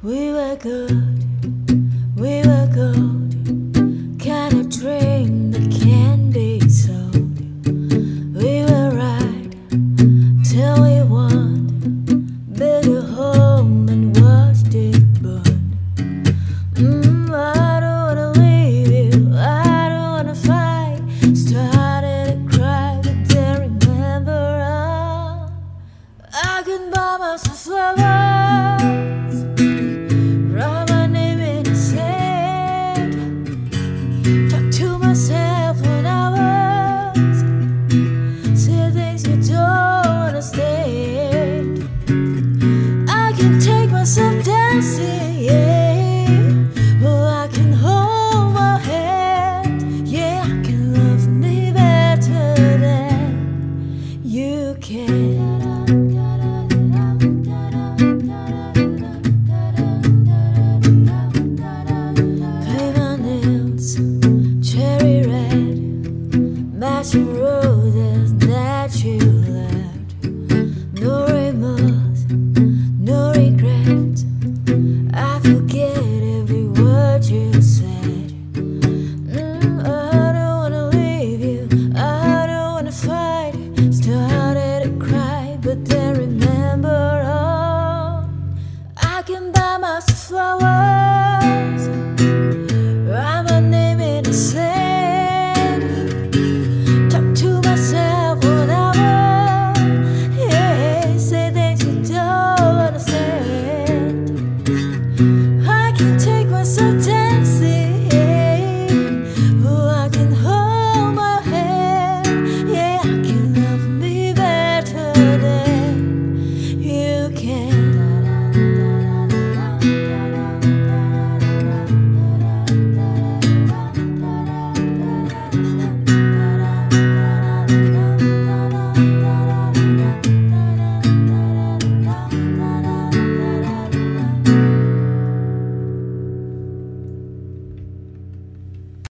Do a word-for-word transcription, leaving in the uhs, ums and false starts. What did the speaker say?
We were good, we were gold, kind of dream that can be sold. We were right till we won, built a home and watched it burn. Mm, I don't wanna leave you, I don't wanna fight. Started to cry, but then remember all. I can buy myself flowers, write my name in the sand, talk to myself when hours, say things you don't understand. I can take myself dancing, yeah, or I can hold my hand. Yeah, I can love me better than you can. Matching roses that you left, no remorse, no regret. I forget every word you said. Mm, I don't wanna leave you, I don't wanna fight. Started to cry, but then remember all. I can buy myself flowers,